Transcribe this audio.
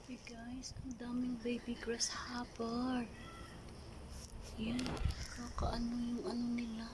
Hey guys, ang daming baby grasshopper. Yan, kakaano yung ano nila.